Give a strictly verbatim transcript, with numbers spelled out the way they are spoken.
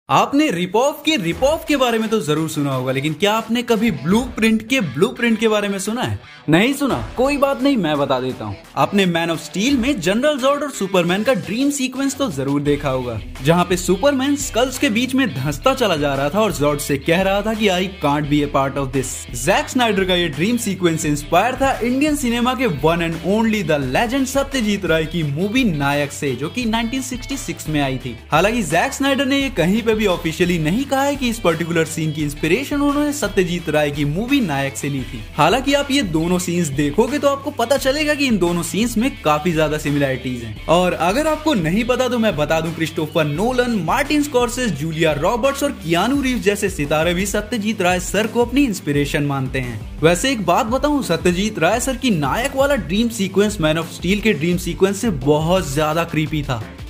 आपने रिपॉफ के रिपॉफ के बारे में तो जरूर सुना होगा, लेकिन क्या आपने कभी ब्लूप्रिंट के ब्लूप्रिंट के बारे में सुना है? नहीं सुना? कोई बात नहीं, मैं बता देता हूँ। आपने मैन ऑफ स्टील में जनरल जॉर्ड और सुपरमैन का ड्रीम सीक्वेंस तो जरूर देखा होगा, जहाँ पे सुपरमैन स्कल्स के बीच में धंसता चला जा रहा था और जॉर्ड से कह रहा था कि I can't be a part of this. Zack Snyder का ये ड्रीम सीक्वेंस इंस्पायर था इंडियन सिनेमा के one and only the legend Satyajit Ray की मूवी नायक से, जो कि नाइनटीन सिक्सटी सिक्स में आई थी। हालांकि जैक स्नाइडर ने ये कहीं पे भी ऑफिशियली नहीं कहा है कि इस पर्टिकुलर सीन की इंस्पिरेशन उन्होंने सत्यजीत राय की मूवी नायक से ली थी। हालांकि आप ये दोनों सीन्स देखोगे तो आपको पता चलेगा कि इन दोनों सीन्स में काफी ज्यादा सिमिलैरिटीज हैं। और अगर आपको नहीं पता तो मैं बता दूं, Christopher Nolan, Martin Scorsese, Julia Roberts और कियानू रीव्स जैसे सितारे भी सत्यजीत राय सर को अपनी इंस्पिरेशन मानते हैं। वैसे एक बात बताऊं, सत्यजीत राय सर की नायक वाला dream sequence Man of Steel के ड्रीम सीक्वेंस से बहुत ज्यादा क्रीपी था।